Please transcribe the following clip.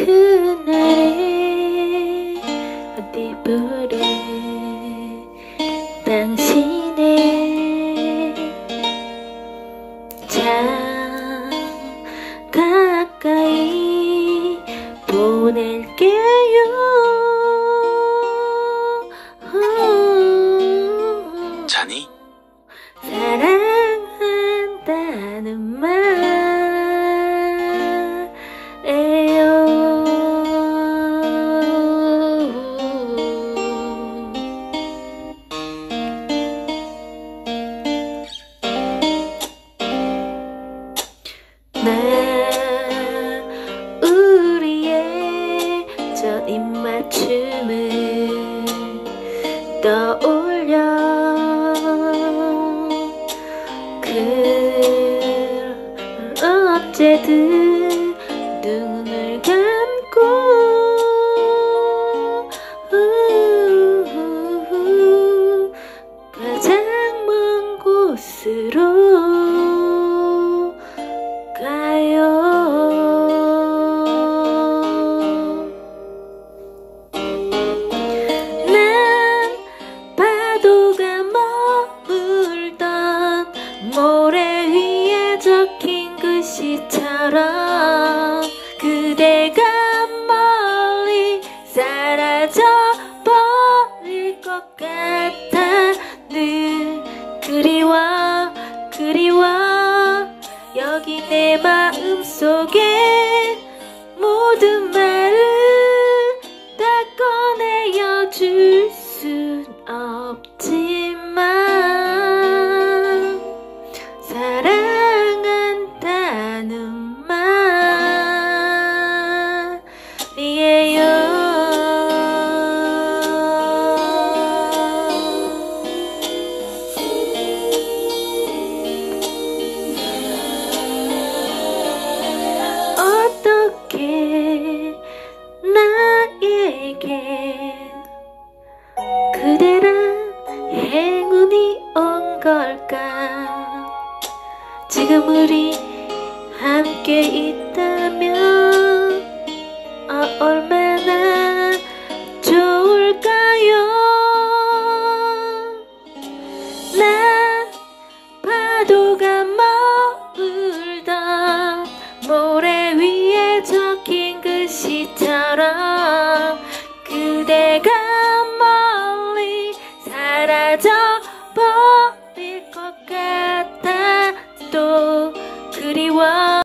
그날의 어디 불에 당신의 참 가까이 보낼게요. 자니? 사랑한다는 말에요. 나 우리의 저 입맞춤을 떠올려 언제든 눈을 감고 가장 먼 곳으로 가요. 난 파도가 머물던 모래 위에 적힌 글씨처럼 그대가 멀리 사라져 버릴 것 같아. 늘 그리워 여기 내 마음속에 모든 말을 다 꺼내어 줄 순 없지만 사랑한다는 말이에요. 어떻게 나에게 그대란 행운이 온 걸까? 지금 우리 함께 있다면 얼마나